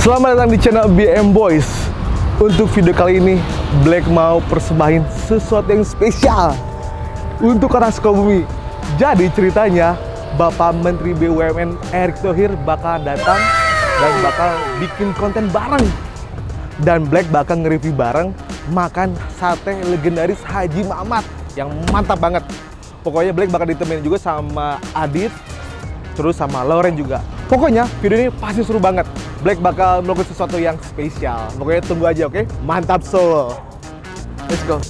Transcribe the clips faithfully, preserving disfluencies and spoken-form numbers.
Selamat datang di channel B M Boys. Untuk video kali ini, Black mau persembahin sesuatu yang spesial untuk orang Sukabumi. Jadi ceritanya, Bapak Menteri B U M N Erick Thohir bakal datang dan bakal bikin konten bareng. Dan Black bakal nge-review bareng makan sate legendaris Haji Mamat yang mantap banget. Pokoknya Black bakal ditemenin juga sama Adit, terus sama Lauren juga. Pokoknya video ini pasti seru banget. Black bakal melakukan sesuatu yang spesial. Pokoknya tunggu aja, oke? Okay? Mantap Solo. Let's go.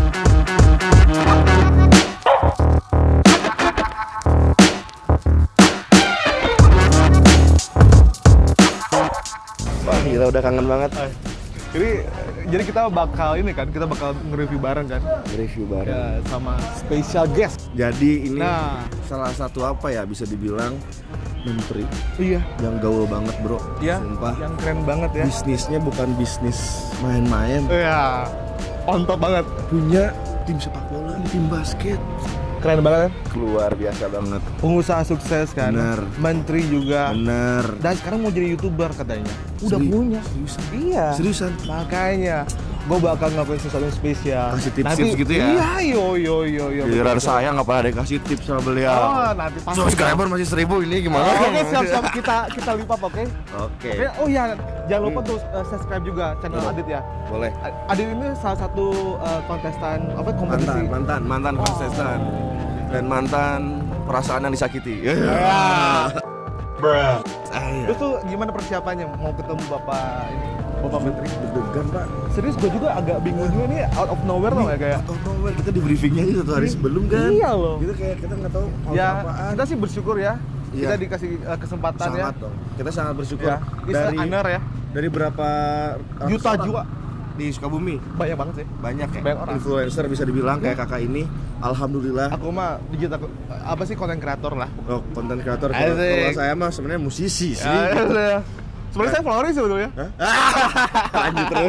Wah, gila udah kangen banget. Jadi, jadi kita bakal ini kan, kita bakal nge-review bareng kan? Review bareng. Ya, sama special guest. Jadi ini Nah. salah satu apa ya, bisa dibilang menteri Iya. yang gaul banget, bro. Ya, Sumpah. yang keren banget ya. Bisnisnya bukan bisnis main-main. Iya, on top banget. Punya tim sepak bola, tim basket. Keren banget kan? Luar biasa banget. Pengusaha sukses kan? Bener. Menteri juga. Bener. Dan sekarang mau jadi YouTuber katanya. Udah Seri- punya. Seriusan? Iya. Seriusan? Makanya gue bakal ngelakuin sesuatu yang spesial. Kasih tips-tips gitu ya? Iya, yo yo yo yo. Giliran saya nggak pernah dikasih tips sama beliau. Oh, nanti pasti. Subscriber masih seribu ini gimana? Oh, oke, siap-siap kita kita lipat, oke? Oke. Oke. Oh iya, jangan lupa Hmm. tuh uh, subscribe juga channel Boleh. Adit ya. Boleh. A- Adit ini salah satu uh, kontestan apa kompetisi. Mantan, mantan, mantan Oh. kontestan dan mantan perasaan yang disakiti. Ya. Bruh. Terus tuh gimana persiapannya mau ketemu Bapak ini? Bapak Menteri. Deg-degan, Pak. Serius gue juga agak bingung juga nih, out of nowhere tau ya kayak. Out of nowhere, kita di briefingnya aja satu hari sebelum kan. Iya loh. Kita kayak kita nggak tahu mau Ya, apaan. kita sih bersyukur ya. Iya. Kita dikasih uh, kesempatan sangat ya. dong. Kita sangat bersyukur. Ya, it's dari an honor ya. dari berapa ratus Juta orang jiwa. di Sukabumi. Banyak banget sih. Banyak ya. Banyak orang. Influencer bisa dibilang kayak kakak ini. Alhamdulillah. Aku mah digital apa sih konten kreator lah. Oh, konten kreator. Kalau Asik. kalau saya mah sebenarnya musisi sih. Ya, sebenarnya saya follower sih sebetulnya. Hah? Lanjut terus.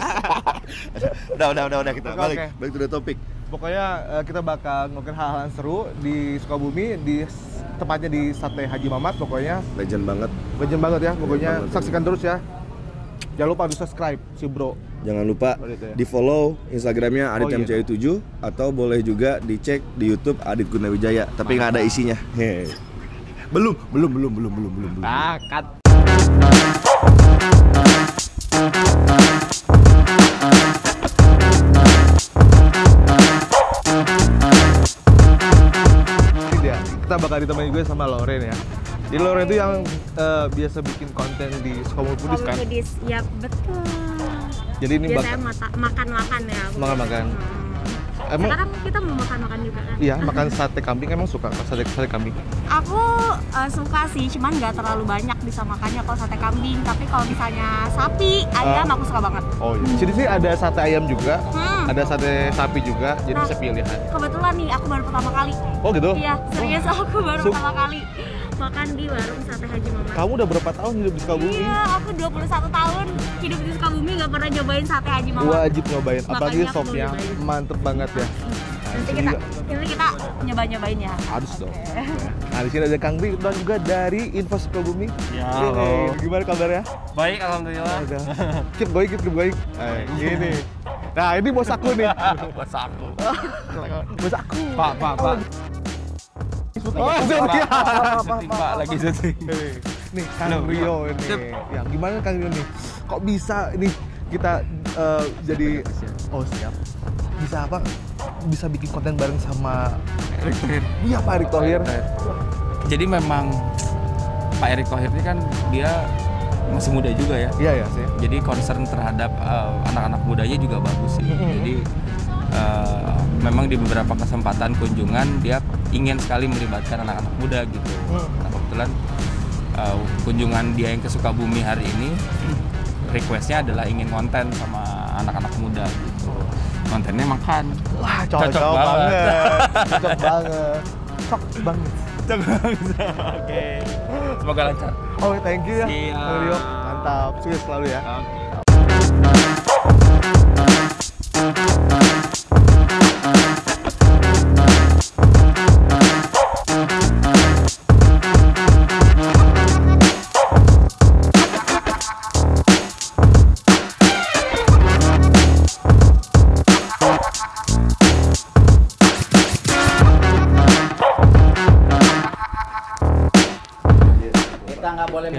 udah, udah, udah, udah kita Oke, balik. oke. Balik to the topic. Pokoknya uh, kita bakal ngelakuin hal-hal yang seru di Sukabumi, di tepatnya di Sate Haji Mamat. Pokoknya Legend banget. legend banget ya. Pokoknya banget. saksikan terus ya. Jangan lupa di subscribe si bro. Jangan lupa Oh, gitu ya. di follow Instagramnya Adit Oh, iya. M C tujuh atau boleh juga dicek di YouTube Adit Gunawijaya. Tapi nggak ada isinya. Hehe. Belum, belum, belum, belum, belum, belum, belum. Ah, cut. Dia, kita bakal ditemani gue sama Lauren ya. Jadi Lauren itu yang eh, biasa bikin konten di Sukabumi Foodies kan. Foodies, ya betul. Jadi ini Biasanya bakal mata- makan-makan ya. Makan-makan. Hmm. emang Sekarang kita mau makan-makan juga kan? iya makan sate kambing, emang suka sate sate kambing. Aku eh, suka sih, cuman nggak terlalu banyak bisa makannya kalau sate kambing. Tapi kalau misalnya sapi, ayam Ah. aku suka banget. Oh iya. Sini sih ada sate ayam juga, Hmm. ada sate sapi juga, jadi Nah. bisa pilihan. Kebetulan nih, aku baru pertama kali. Oh gitu? Iya, serius aku baru Su- pertama kali makan di warung sate Haji Mamat. Kamu udah berapa tahun hidup di Sukabumi? Iya, aku dua puluh satu tahun hidup di Sukabumi nggak pernah nyobain sate Haji Mamat. Wajib nyobain, apalagi Makanya aku mau sopnya nyobain. mantep banget ya. Nah, Nanti di sini kita, juga nanti kita nyoba-nyobain ya. harus dong. Nah di sini ada Kang Ri dan juga dari Info Sukabumi. Ya, Ini, halo. gimana kabarnya? Baik, alhamdulillah. Ada. Keep going, keep, keep going. Nah, gini. Nah ini bos aku nih. Buat aku. Bos aku. Pak, Pak, Pak. Oh, syuting. Syuting, Pak, lagi syuting. Nih, Nih Kang Halo. Rio ini. Sip. Ya gimana Kang Rio nih? Kok bisa ini kita eh, jadi oh siap. Bisa apa? Bisa bikin konten bareng sama Erick Thohir. iya Pak Erick Thohir. Jadi memang Pak Erick Thohir ini kan dia masih muda juga ya. Iya ya sih. Jadi concern terhadap uh, anak-anak mudanya juga bagus sih. Mm-hmm. Jadi uh, memang di beberapa kesempatan kunjungan dia ingin sekali melibatkan anak-anak muda gitu. Mm. Nah, kebetulan uh, kunjungan dia yang ke Sukabumi hari ini requestnya adalah ingin konten sama anak-anak muda gitu. Kontennya makan. Wah, cocok, Cocok banget. banget. Cocok banget. Cocok banget. Oke. Semoga lancar. Oh, thank you ya. Siap. Kang Rio. Mantap. Sukses selalu ya.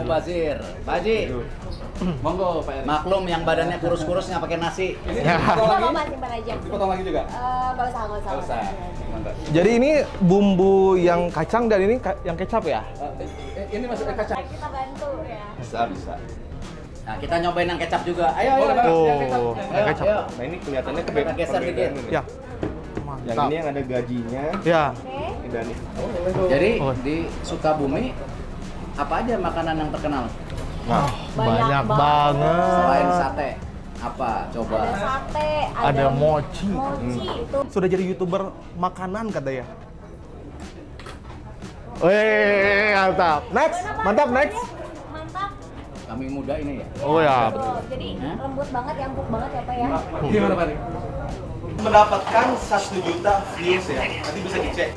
Mubazir. Pak Haji. Monggo Pak Eri. Maklum yang badannya kurus-kurus nggak pakai nasi. Nggak apa-apa, simpan aja. Dipotong lagi juga? Eh, nggak usah, nggak usah. Nggak usah. Jadi ini bumbu yang kacang dan ini ka- yang kecap ya? Ini masuk ke kacang. Kita bantu ya. Bisa, bisa. Nah, kita nyobain yang kecap juga. Ayo, ayo. Boleh, Bang. Oh, Yang kecap. yang Ayo, kecap. ayo. Nah, ini kelihatannya Kita kebe- geser perbedaan dikit. ini. Ya. Yang ini yang ada gajinya. Ya. Oke. Ini dan ini. Jadi Oh. di Sukabumi apa aja makanan yang terkenal? Wah, Banyak banyak banget. banget. Selain sate, apa? Coba. Ada sate, ada, Ada mochi. mochi itu. Sudah jadi YouTuber makanan katanya. Wih, mantap. Next, mantap next. Mantap. Kami muda ini ya. Oh ya. Tuh, jadi Hah? lembut banget, ya, empuk banget ya Pak ya. Gimana Pak? Mendapatkan satu juta views ya. Nanti bisa dicek.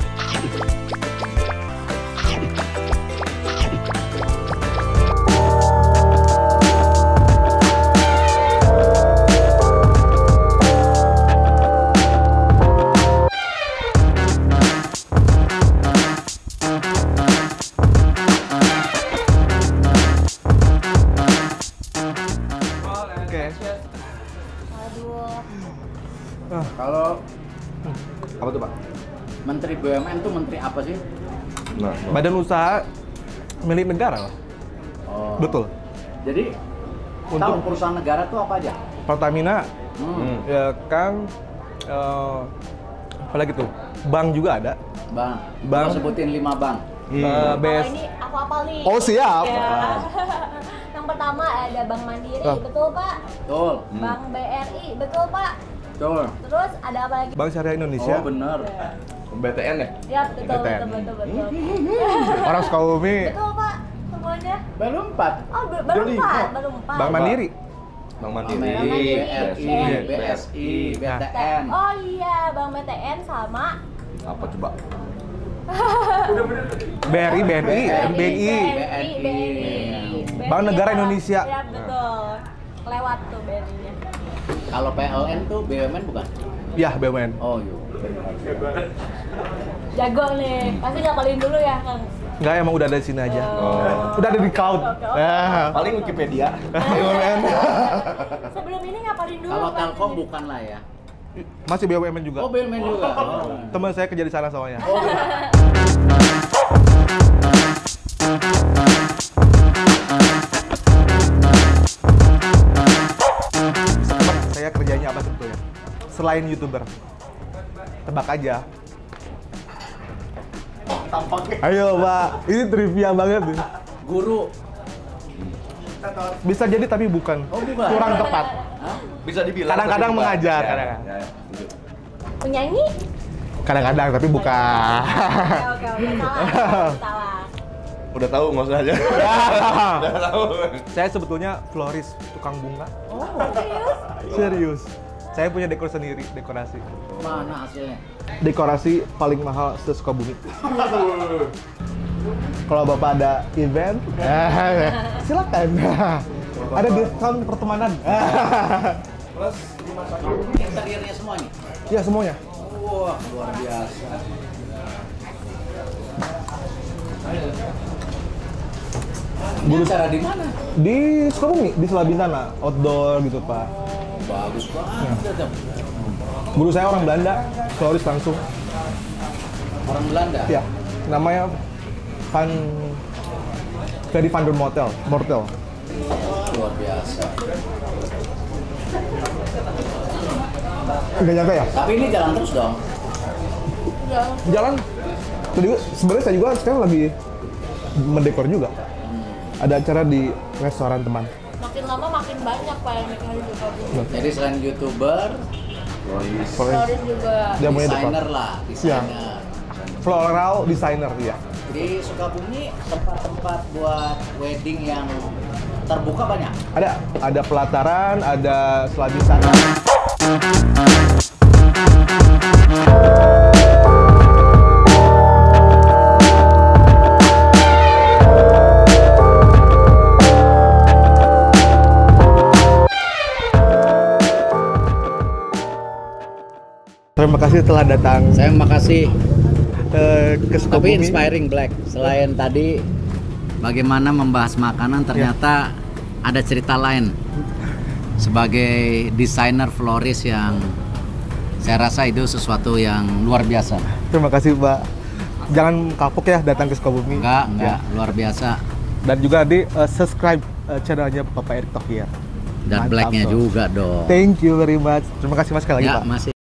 Oke. Aduh. Kalau Apa tuh Pak? Menteri B U M N tuh menteri apa sih? Nah, Badan usaha milik negara lah. Oh. Betul. Jadi Untuk- tahu perusahaan negara tuh apa aja? Pertamina, Hmm. ya kan, eh, apalagi tuh, bank juga ada. Bang, Bang. Coba sebutin lima bank. Eh, Kalau B S. ini aku apal nih. Oh siap. Ya. Yang pertama ada Bank Mandiri, Ah. betul Pak? Betul. Bank B R I, betul Pak? Betul. Terus ada apa lagi? Bank Syariah Indonesia. Oh, bener. B T N ya? Ya, betul, B T N. betul, betul, betul. Orang Sukabumi. Betul Pak, semuanya. Baru empat. Oh, be- baru Jadi, empat, oh. baru empat. Bank Mandiri. Bang B Mandiri, R I, B S I, B T N. Oh iya, Bank B T N sama apa coba? B R I, B N I, B N I. B N I, B N I. Bank Negara Indonesia. Ya, betul. Lewat tuh B N I-nya. Kalau P L N tuh B U M N bukan? Ya, B U M N. Oh iya. Jago nih, pasti ngapalin dulu ya, Kang. Enggak, emang udah ada di sini aja. Oh. Udah ada di count. Oke, oke. Ya. Paling Wikipedia. B U M N. Sebelum ini ngapalin dulu. Kalau Pak. Telkom bukan lah ya. Masih B U M N juga. Oh, B U M N juga. Oh. Teman saya kerja di sana soalnya. Tebak saya kerjanya apa sebetulnya? Selain YouTuber. Tebak aja. Tampaknya. Ayo, Pak. Ini trivia banget nih. Guru. Bisa jadi tapi bukan. Oh, bukan. Kurang tepat. Hah? Bisa dibilang. Kadang-kadang tapi bukan. mengajar, Ya, kadang-kadang. ya, ya, setuju. Penyanyi? Kadang-kadang tapi bukan. Oke, oke, oke. Salah. Salah. Udah tahu nggak usah aja. Udah tahu. Saya sebetulnya florist, tukang bunga. Oh, serius? Serius. Saya punya dekor sendiri, dekorasi. Mana hasilnya? Dekorasi paling mahal se-Sukabumi. Kalau Bapak ada event, silakan. Ada diskon pertemanan. Plus Interiornya semua nih. Ya, semuanya. Wah, luar biasa. Ini acara di mana? Di Sukabumi, di Selabin sana, outdoor gitu, Pak. Bagus banget. Ya. Guru saya orang Belanda, florist langsung. Orang Belanda. Ya, namanya Van dari Van der Mortel, Mortel. Wah, luar biasa. Nggak nyangka ya? Tapi ini jalan terus dong. Jalan. Tadi juga- sebenarnya saya juga sekarang lagi mendekor juga. Ada acara di restoran teman. Makin lama makin banyak Pak yang nikah di Sukabumi. Jadi selain YouTuber, Florist. Florist juga. Dia punya dekor. desainer lah, desainer. Floral designer ya. Di Sukabumi tempat-tempat buat wedding yang terbuka banyak. Ada ada pelataran, ada Selabin sana. Terima kasih telah datang Saya makasih. eh, ke Tapi Sukabumi. inspiring Black. Selain tadi bagaimana membahas makanan ternyata ada cerita lain. Sebagai desainer florist yang saya rasa itu sesuatu yang luar biasa. Terima kasih Pak. Jangan kapok ya datang ke Sukabumi. Enggak, enggak, Ya. luar biasa. Dan juga di uh, subscribe uh, channelnya Bapak Erick Thohir. Dan Mantap, blacknya Bro. juga dong. Thank you very much. Terima kasih Mas sekali lagi Ya, Pak. masih.